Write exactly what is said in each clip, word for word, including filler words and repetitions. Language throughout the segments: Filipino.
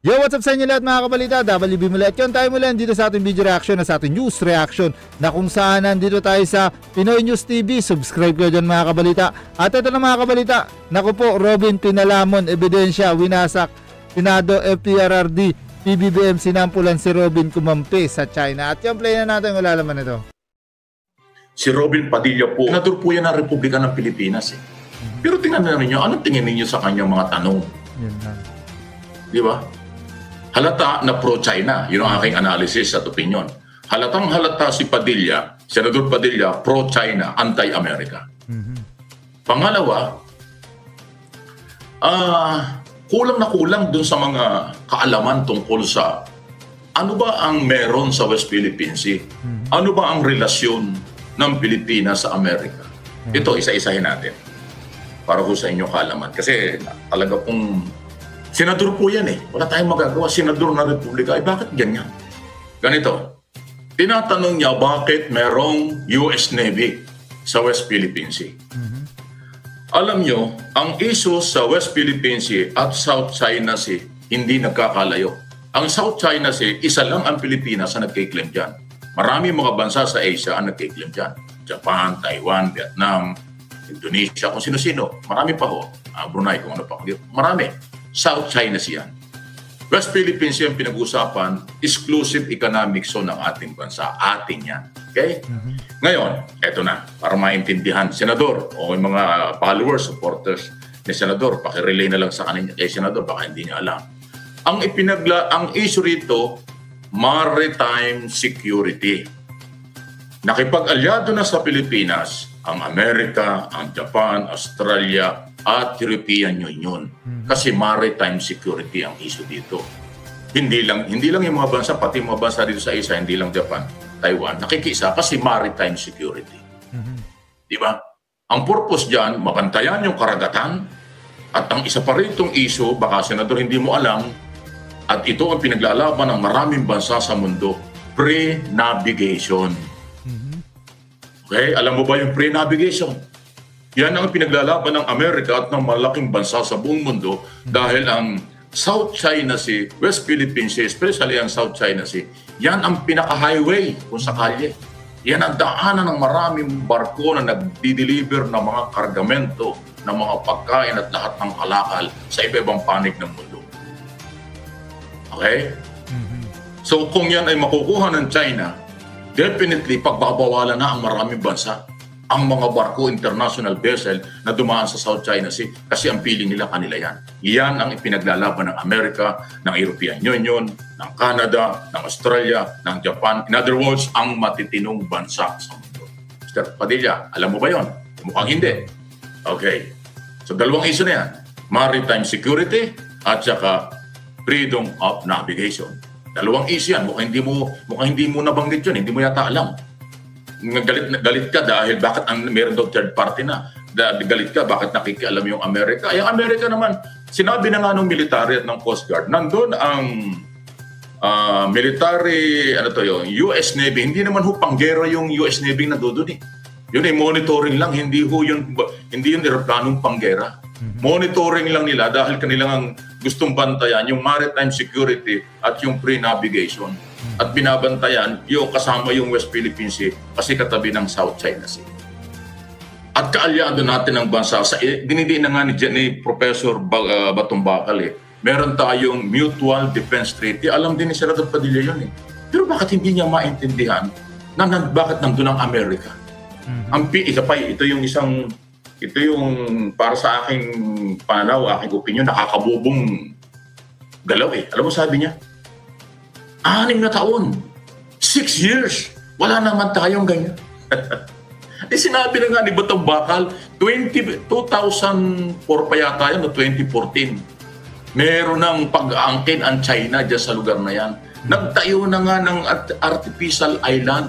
Yo, what's up sa inyo lahat mga kabalita? W B muli at yun tayo muli dito sa ating video reaction na sa ating news reaction na kung saan nandito tayo sa Pinoy News T V. Subscribe kayo dyan mga kabalita. At ito na mga kabalita, naku po, Robin Pinalamon, ebidensya, winasak, Senado, F T R R D, P B B M, sinampulan si Robin kumampi sa China. At yung play na natin, wala laman ito. Si Robin Padilla po, senador po yan ng Republika ng Pilipinas eh. Pero tingnan na ninyo, anong tingin ninyo sa kanyang mga tanong? Yun na. Di ba? Halata na pro-China. Yun ang aking analysis at opinion. Halatang halata si Padilla, Senador Padilla, pro-China, anti-America. Mm-hmm. Pangalawa, uh, kulang na kulang dun sa mga kaalaman tungkol sa ano ba ang meron sa West Philippine Sea? Mm-hmm. Ano ba ang relasyon ng Pilipinas sa Amerika? Mm-hmm. Ito, isa-isahin natin para po sa inyong kaalaman. Kasi talaga pong senador po yan eh. Wala tayong magagawa. Senador ng Republika. Eh bakit ganyan? Ganito. Tinatanong niya bakit merong U S Navy sa West Philippine Sea. Mm-hmm. Alam nyo, ang issue sa West Philippine Sea at South China Sea hindi nagkakalayo. Ang South China Sea, isa lang ang Pilipinas na nagkiklaim dyan. Marami mga bansa sa Asia ang nagkiklaim dyan. Japan, Taiwan, Vietnam, Indonesia, kung sino-sino. Marami pa ho. Uh, Brunei, kung ano pa. Marami. South China Sea. West Philippine Sea ang pinag-usapan, exclusive economic zone ng ating bansa. Atin yan. Okay? Mm-hmm. Ngayon, eto na, para maintindihan. Senador, o yung mga followers, supporters ni Senador, pakirelay na lang sa kanina kay Senador, baka hindi niya alam. Ang ipinagla, ang issue rito, maritime security. Nakipag-alyado na sa Pilipinas, ang Amerika, ang Japan, Australia, at European Union. Kasi maritime security ang issue dito. Hindi lang hindi lang yung mga bansa, pati mga bansa dito sa Asia, hindi lang Japan, Taiwan, nakikisa kasi maritime security. Mm-hmm. Di ba? Ang purpose dyan, mabantayan yung karagatan, at ang isa pa rin itong issue, baka Senador hindi mo alam, at ito ang pinaglalaban ng maraming bansa sa mundo, pre-navigation. Mm-hmm. Okay? Alam mo ba yung pre-navigation? Yan ang pinaglalaban ng Amerika at ng malaking bansa sa buong mundo dahil ang South China Sea, West Philippine Sea, especially ang South China Sea, yan ang pinaka-highway kung sakali. Yan ang daanan ng maraming barko na nagdi-deliver ng mga kargamento, ng mga pagkain at lahat ng kalakal sa iba-ibang panig ng mundo. Okay? Mm-hmm. So kung yan ay makukuha ng China, definitely pagbabawalan na ang maraming bansa ang mga barko, international vessel na dumaan sa South China Sea kasi ang piling nila kanila yan. Yan ang ipinaglalaban ng Amerika, ng European Union, ng Canada, ng Australia, ng Japan. In other words, ang matitinong bansa sa mundo. Mister Padilla, alam mo ba yon? Mukhang hindi. Okay. So dalawang issue na yan. Maritime security at saka freedom of navigation. Dalawang issue yan. Mukhang hindi mo, mukhang hindi mo nabanggit yun. Hindi mo yata alam. Galit, galit ka dahil bakit ang meron daw third party na. Galit ka bakit nakikialam yung Amerika. Ay, ang Amerika naman, sinabi na nga ng military at ng Coast Guard, nandun ang uh, military, ano to yun, U S Navy. Hindi naman ho panggera yung U S Navy na doon eh. Yun ay monitoring lang, hindi ho yun, hindi yun aeroplanong panggera. Mm-hmm. Monitoring lang nila dahil kanilang gustong bantayan yung maritime security at yung pre-navigation. At binabantayan yung kasama yung West Philippine Sea kasi katabi ng South China Sea. At kaalyado natin ang bansa, sa, dinidiin na nga ni, ni Professor Batumbakal eh, meron tayong Mutual Defense Treaty. Alam din ni Senador Padilla yun eh. Pero bakit hindi niya maintindihan na, na bakit nandun ang Amerika? Mm-hmm. Ang isa pa, ito yung isang, ito yung para sa aking pananaw, aking opinion, nakakabubong galaw eh. Alam mo sabi niya? Anim na taon. Six years. Wala naman tayong ganyan. Eh sinabi na nga ni Batang Bakal, two thousand four pa yata yan, no? twenty fourteen. Meron ng pag-aangkin ang China dyan sa lugar na yan. Nagtayo na nga ng artificial island.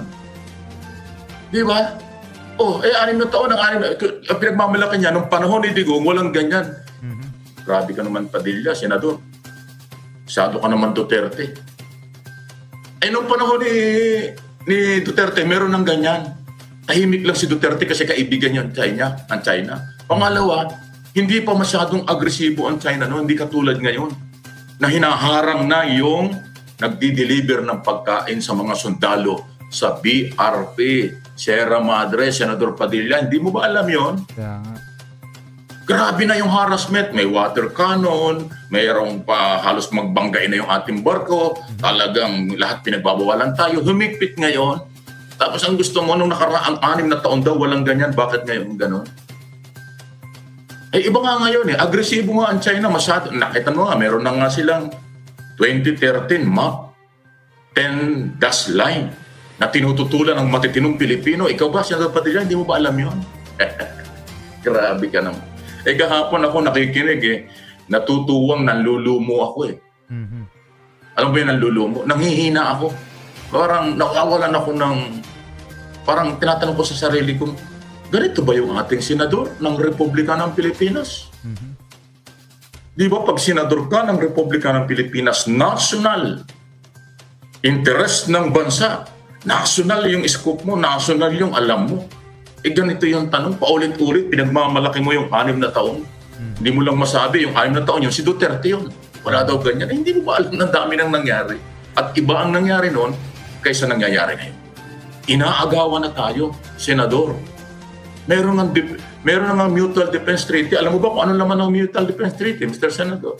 Di ba? Oh, eh anim na taon, ang anim na, ang pinagmamalaki niya, nung panahon ni Digong, walang ganyan. Mm-hmm. Grabe ka naman, Padilla, Senador. Masyado ka naman, Duterte. Eh, nung panahon ni, ni Duterte, meron ng ganyan. Tahimik lang si Duterte kasi kaibigan niya ang China. Ang China. Pangalawa, hindi pa masyadong agresibo ang China, no? Hindi katulad ngayon. na hinaharang na yung nagdi-deliver ng pagkain sa mga sundalo sa B R P, Sierra Madre, Senador Padilla. Hindi mo ba alam yon? Kaya nga. Grabe na yung harassment. May water cannon, mayroong pa halos magbanggay na yung ating barko. Talagang lahat pinagbabawalan tayo. Humigpit ngayon. Tapos ang gusto mo, nung nakaraang anim na taon daw, walang ganyan. Bakit ngayon gano'n? Eh, iba nga ngayon eh. Agresibo nga ang China. Masyado. Nakita mo nga, meron na nga silang twenty thirteen map, ten dash line na tinututulan ng matitinong Pilipino. Ikaw ba, Senador Padilla, hindi mo ba alam yun? Grabe ka naman. Eh, kahapon ako nakikinig eh. Natutuwang nanlulumo ako eh. Mhm. Alam mo yun, nanlulumo? Nanghihina ako. Parang nakawalan ako ng... Parang tinatanong ko sa sarili ko, ganito ba yung ating senador ng Republika ng Pilipinas? Mhm. Di ba pag senador ka ng Republika ng Pilipinas, national interest ng bansa, national yung scope mo, national yung alam mo. Eh ganito yung tanong, paulit-ulit, pinagmamalaki mo yung anim na taon. Hmm. Hindi mo lang masabi, yung anim na taon, yung si Duterte yun. Wala daw ganyan. Eh, hindi mo ba alam na dami nang nangyari? At iba ang nangyari noon kaysa nangyayari ngayon. Inaagawan na tayo, senador. Meron ng, meron ng mutual defense treaty. Alam mo ba kung ano naman ang mutual defense treaty, Mister Senator?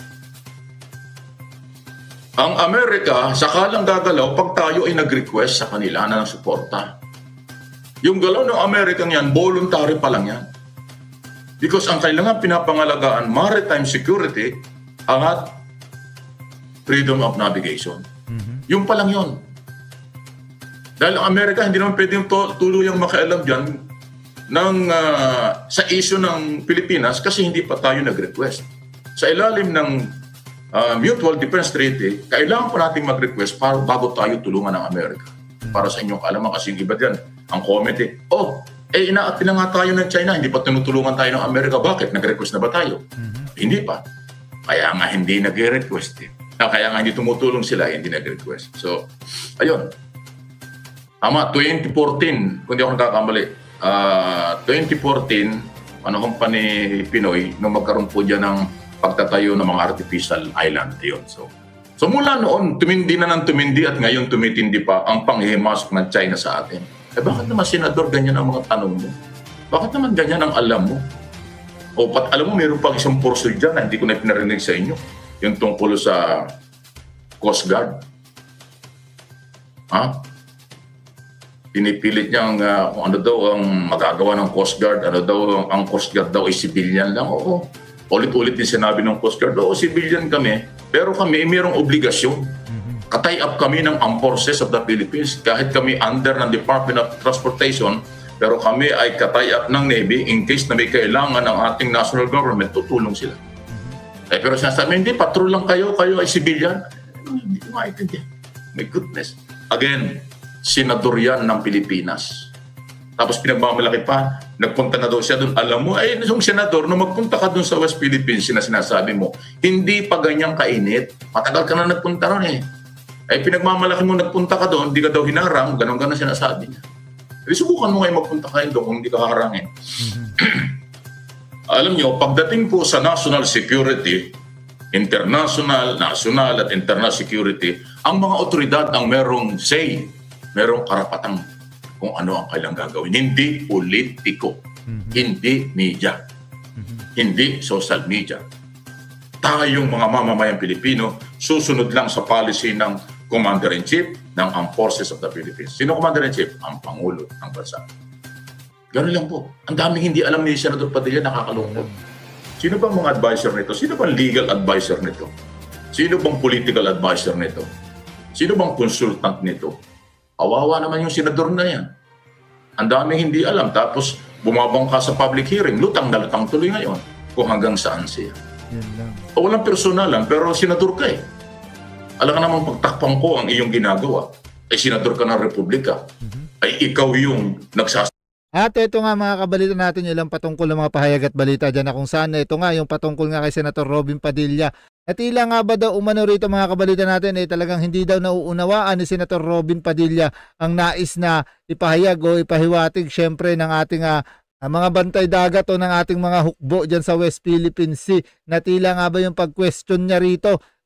Ang Amerika, sakalang gagalaw pag tayo ay nag-request sa kanila na ng suporta. Yung galaw ng Amerikang yan, voluntary pa lang yan. Because ang kailangan pinapangalagaan, maritime security at freedom of navigation. Mm-hmm. Yung pa lang yun. Dahil ang Amerika, hindi naman pwedeng tuluyang makialam dyan ng, uh, sa issue ng Pilipinas kasi hindi pa tayo nag-request. Sa ilalim ng uh, Mutual Defense Treaty, kailangan pa natin mag-request para bago tayo tulungan ng Amerika. Para sa inyong kaalaman kasi yung iba dyan, ang committee, oh, eh inaapin na nga tayo ng China, hindi pa tinutulungan tayo ng Amerika. Bakit? Nag-request na ba tayo? Mm-hmm. Hindi pa. Kaya nga hindi nag-request eh. Kaya nga hindi tumutulong sila, hindi nag-request. So, ayun. Ama, twenty fourteen, kung di ako nakakamali, uh, twenty fourteen, panahon pa ni Pinoy, nung magkaroon po dyan ng pagtatayo ng mga artificial island. Yun. So, so mula noon, tumindi na ng tumindi at ngayon tumitindi pa ang panghihimasok ng China sa atin. Eh bakit naman, Senador, ganyan ang mga tanong mo? Bakit naman ganyan ang alam mo? O pat alam mo, mayroon pang isang porso dyan na hindi ko na pinarinig sa inyo. Yung tungkol sa Coast Guard. Ha? Pinipilit niyang uh, kung ano daw ang magagawa ng Coast Guard. Ano daw, ang Coast Guard daw ay civilian lang. Oo. Ulit-ulit din sinabi ng Coast Guard, oo, civilian kami. Pero kami, mayroong obligasyon. Katay up kami ng Armed Forces of the Philippines. Kahit kami under ng Department of Transportation, pero kami ay katay up ng Navy in case na may kailangan ng ating national government, tutulong sila. Mm-hmm. Eh, pero sinasabi, hindi, patrol lang kayo, kayo ay civilian. Hindi ko maintindihan. My goodness. Again, senador yan ng Pilipinas. Tapos pinagmamalaki pa, nagpunta na daw siya doon. Alam mo, ay yung senador, nung magpunta ka doon sa West Philippines, na sinasabi mo, hindi pa ganyang kainit. Matagal ka na nagpunta ron eh. Ay pinagmamalaki mo nagpunta ka doon, hindi ka daw hinarang, ganun-ganun sinasabi niya. Jadi subukan mo ngayon magpunta kayo doon kung hindi ka harangin. Mm-hmm. Alam niyo, pagdating po sa national security, international, national at international security, ang mga otoridad ang merong say, merong karapatang kung ano ang kailang gagawin. Hindi politiko, mm-hmm. hindi media, mm-hmm. hindi social media. Tayong mga mamamayang Pilipino, susunod lang sa policy ng Commander-in-Chief ng Armed Forces of the Philippines. Sino Commander-in-Chief? Ang Pangulo ng bansa. Gano'n lang po. Ang daming hindi alam ni Senador Padilla, nakakalungkot. Sino bang mga advisor nito? Sino bang legal advisor nito? Sino bang political advisor nito? Sino bang consultant nito? Kawawa naman yung senador na yan. Ang daming hindi alam. Tapos bumabang ka sa public hearing, lutang na lutang tuloy ngayon kung hanggang saan siya. Yan lang. O walang personal lang, pero senador ka eh. Alam ka namang pagtakpang ko ang iyong ginagawa. Ay senador ka ng Republika. Mm-hmm. Ay ikaw yung nagsas... At ito nga mga kabalita natin, ilang patungkol ng mga pahayag at balita dyan na kung saan ito nga yung patungkol nga kay Senator Robin Padilla. At ila nga ba daw umano rito mga kabalita natin, eh talagang hindi daw nauunawaan ni Senator Robin Padilla ang nais na ipahayag o ipahiwatig syempre ng ating uh, ang mga bantay dagat o ng ating mga hukbo dyan sa West Philippine Sea, na tila nga ba yung pag-question niya rito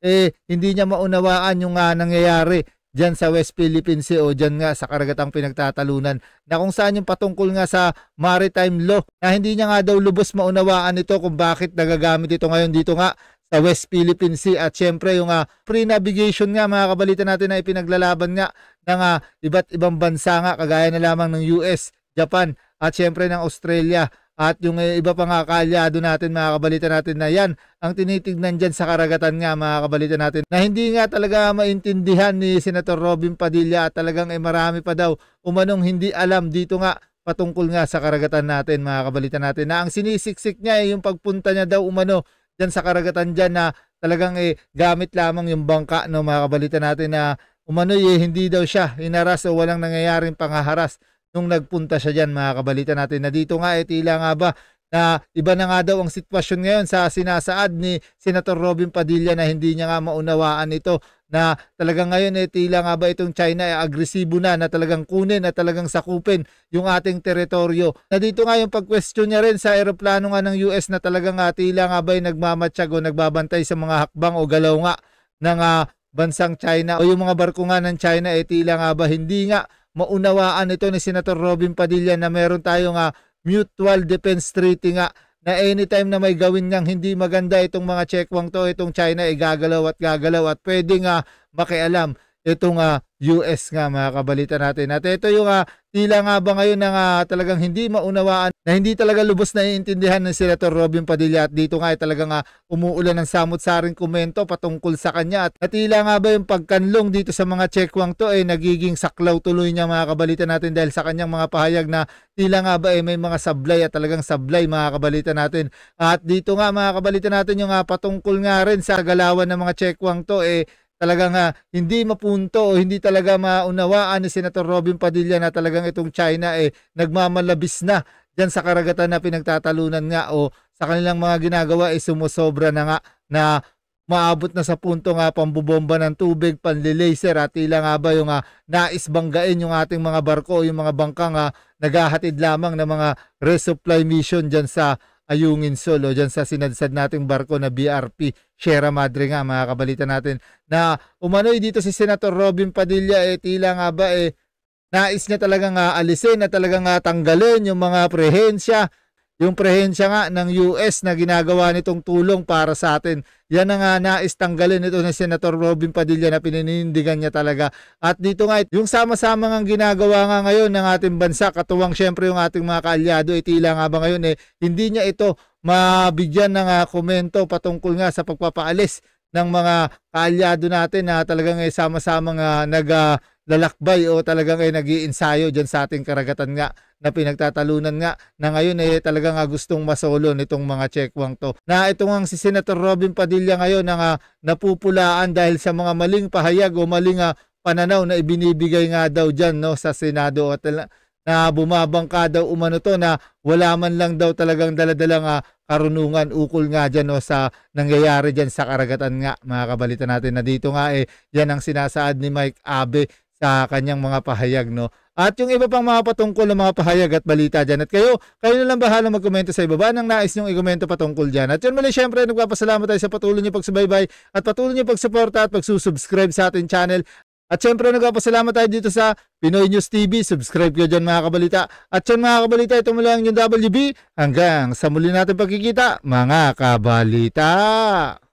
eh hindi niya maunawaan yung uh, nangyayari dyan sa West Philippine Sea o dyan nga sa karagatang pinagtatalunan na kung saan yung patungkol nga sa maritime law na hindi niya nga daw lubos maunawaan ito kung bakit nagagamit ito ngayon dito nga sa West Philippine Sea at syempre yung uh, free navigation nga mga kabalita natin na ipinaglalaban nga ng uh, iba't ibang bansa nga kagaya na lamang ng U S, Japan at syempre ng Australia. At yung iba pa nga kaalyado natin mga kabalita natin na yan ang tinitignan dyan sa karagatan nga mga kabalita natin na hindi nga talaga maintindihan ni Senator Robin Padilla at talagang eh, marami pa daw umanong hindi alam dito nga patungkol nga sa karagatan natin mga kabalita natin na ang sinisiksik niya eh, yung pagpunta niya daw umano dyan sa karagatan dyan na talagang eh, gamit lamang yung bangka no mga kabalita natin na umano eh, hindi daw siya hinaras o walang nangyayaring panghaharas nung nagpunta siya dyan mga kabalita natin na dito nga eh tila nga ba na iba na nga daw ang sitwasyon ngayon sa sinasaad ni Senator Robin Padilla na hindi niya nga maunawaan ito na talagang ngayon eh tila nga ba itong China ay eh, agresibo na na talagang kunin at talagang sakupin yung ating teritoryo. Na dito nga yung pag-question niya rin sa eroplano nga ng U S na talagang uh, tila nga ba ay nagmamatsyag o nagbabantay sa mga hakbang o galaw nga ng uh, bansang China o yung mga barko nga ng China eh tila nga ba hindi nga maunawaan ito ni Senator Robin Padilla na meron tayong uh, mutual defense treaty nga na anytime na may gawin ngang hindi maganda itong mga checkwang to, itong China ay gagalaw at gagalaw at pwede nga makialam itong uh, U S nga mga kabalita natin. At ito yung uh, tila nga ba ngayon na uh, talagang hindi maunawaan na hindi talaga lubos na iintindihan ng Senator Robin Padilla at dito nga ay talagang uh, umuulan ng samot-saring komento patungkol sa kanya at, at tila nga ba yung pagkanlong dito sa mga checkwang to ay eh, nagiging saklaw tuloy niya mga kabalita natin dahil sa kanyang mga pahayag na tila nga ba eh, may mga sablay at talagang sablay mga kabalita natin. At dito nga mga kabalita natin yung uh, patungkol nga rin sa galawan ng mga checkwang to eh talagang uh, hindi mapunto o hindi talaga maunawaan ni Senator Robin Padilla na talagang itong China eh nagmamalabis na dyan sa karagatan na pinagtatalunan nga o sa kanilang mga ginagawa ay eh, sumusobra na nga na maabot na sa punto nga pambubomba ng tubig, panlilaser at tila nga ba yung uh, nais banggain yung ating mga barko o yung mga bangkang uh, naghahatid lamang ng mga resupply mission dyan sa Ayungin Solo dyan sa sinadsad nating barko na B R P Sierra Madre nga mga kabalita natin na umano'y dito si Senator Robin Padilla eh tila nga ba eh nais niya talagang uh, alisin na talagang uh, tanggalin yung mga prehensya yung prehensya nga ng U S na ginagawa nitong tulong para sa atin. Yan ang uh, nais tanggalin ito ni Senator Robin Padilla na pininindigan niya talaga. At dito nga, yung sama-sama nga ginagawa nga ngayon ng ating bansa, katuwang syempre yung ating mga kaalyado, eh, tila nga ba ngayon eh, hindi niya ito mabigyan ng uh, komento patungkol nga sa pagpapaalis ng mga kaalyado natin na talagang eh, sama-sama nga naglalakbay uh, o talagang eh, nag-iinsayo dyan sa ating karagatan nga na pinagtatalunan nga na ngayon eh talagang uh, gustong masolo nitong mga checkwang to. Na ito nga si Senator Robin Padilla ngayon na uh, napupulaan dahil sa mga maling pahayag o maling uh, pananaw na ibinibigay nga daw dyan no, sa Senado at na bumabangka daw umano to na wala man lang daw talagang daladalang uh, karunungan ukol nga dyan no, sa nangyayari dyan sa karagatan nga mga kabalita natin na dito nga eh yan ang sinasaad ni Mike Abe sa kanyang mga pahayag no. At yung iba pang mga patungkol ng mga pahayag at balita dyan. At kayo, kayo na lang bahala magkomento sa ibaba ng nais nyong i-komento patungkol dyan. At yun muli, syempre, nagpapasalamat tayo sa patuloy niyo pagsubaybay at patuloy niyo pagsuporta at pagsusubscribe sa ating channel. At syempre, nagpapasalamat tayo dito sa Pinoy News T V. Subscribe kayo dyan mga kabalita. At yun mga kabalita, ito muli ang yung W B. Hanggang sa muli natin pagkikita, mga kabalita.